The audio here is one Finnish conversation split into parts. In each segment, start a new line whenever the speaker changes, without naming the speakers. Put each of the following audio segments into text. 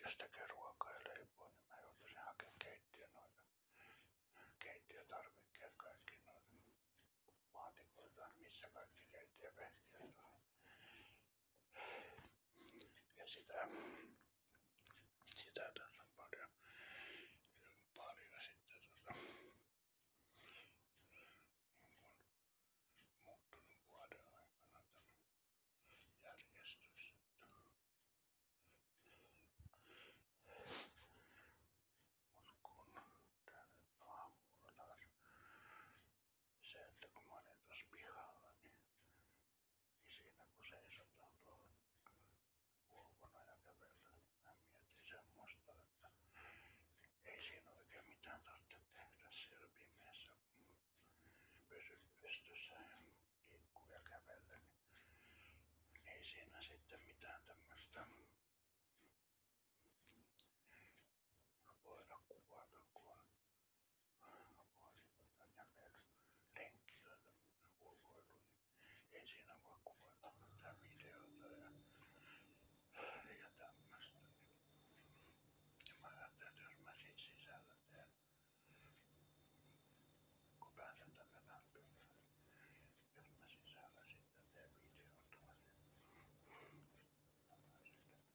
jos tekee ruokaa ja leipoo, niin mä joutuisin hakemaan keittiötarvikkeet, kaikki noita laatikoita, missä kaikki keittiövehkeet on. Ja sitä tässä on paljon sitten muuttunut vuoden aikana tämä järjestys. Mut kun tää nyt aamulla taas se, että kun mä olin tuossa pihalla, niin siinä kun seisotaan tuolla ulkona ja kävellään, niin mä mietin semmoista, että ei siinä oikein mitään tarvitse tehdä siellä pimeässä, kun pysyt pystyssä ja liikkuu ja kävellä, niin ei siinä sitten mitään tämmöistä voida kuvata, kun on kävelylenkki tai tämmöinen ulkoilu, niin ei siinä voi kuvata mitään videota ja tämmöistä. Ja mä ajattelin, että jos mä sit sisällä teen, kun pääsen tänne lämpimään, jos mä sisällä sitten teen videon tuossa,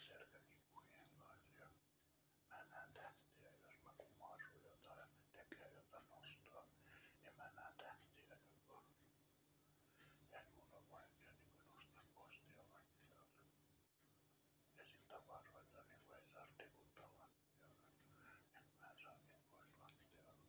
selkäkipujen kanssa ja mä näen tähtiä, jos mä kumarsun jotain, tekee jotain nostoa, niin mä näen tähtiä jopa. Et mun on vaikea niinku nostaa postia lattialle. Ja sit tavaroita niinku ei saa tiputtaa lattialle. Et mä en saa niitä pois lattialle.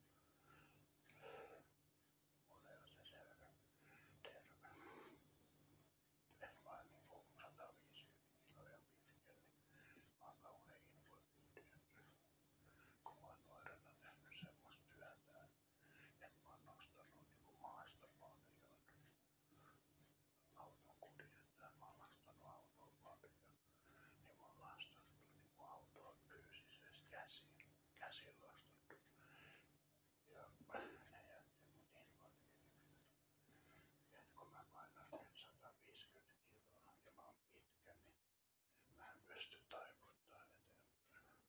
Mulla ei oo se selkä terve. Et mä oon niinku 150 kiloja pitkä, niin mä oon kauhean invaliidi. Kun mä oon nuorena tehnyt semmoista työtä, että mä oon nostanut niinku maasta paljon auton kudista, mä oon lastanut autoa paljon, niin mä oon lastattu niinku autoa fyysisesti käsin lastattu. Ja ne jätti mut invaliidiksi. Et kun mä painan nyt 150 kiloa ja mä oon pitkä, niin mä en pysty taivuttaa eteenpäin.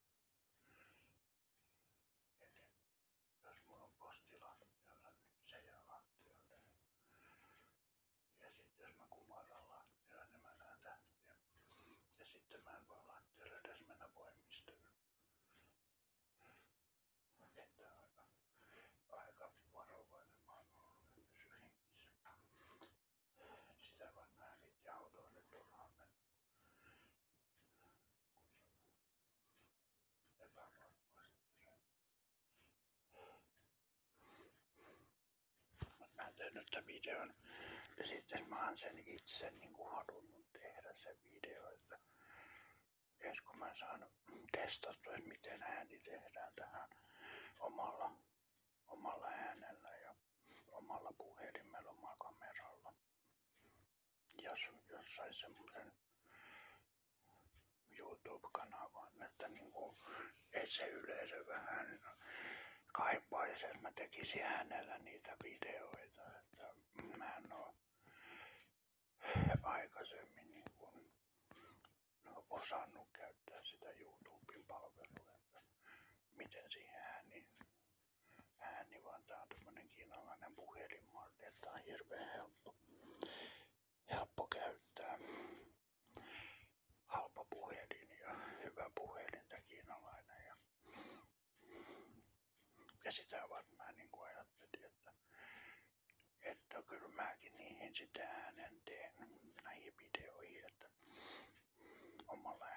Et jos mulla on posti lattialla, niin se jää lattialle. Ja sit jos mä kumarran lattialla, niin mä näen tähtiä. Ja sitten mä en voi lattialle edes mennä voimistelemaan. Että aika varovainen mä oon ollut, että pysy hengissä. Sitä vaan mä en viitti autoon nyt turhaan mennä. Epävarmasti. Mä teen nyt tän videon ja sitten mä oon sen itse niinku halunnut tehdä sen video, että ees kun mä saan testattua, että miten ääni tehdään tähän omalla äänellä ja omalla puhelimella, omalla kameralla. Jos sais semmosen YouTube-kanavan, että niinku, et se yleisö vähän kaipaisi, että mä tekisin äänellä niitä videoita, että mä en oo aikaisemmin niinku osannut käyttää sitä YouTuben palvelua, että miten siihen ääni vaan tää on tämmönen kiinalainen puhelinmalli, että tää on hirveen helppo käyttää. Halpa puhelin ja hyvä puhelin tää kiinalainen ja sitä varten mä niinku ajattelin, että kyllä mäkin niihin sitä äänen teen näihin videoihin, että omalla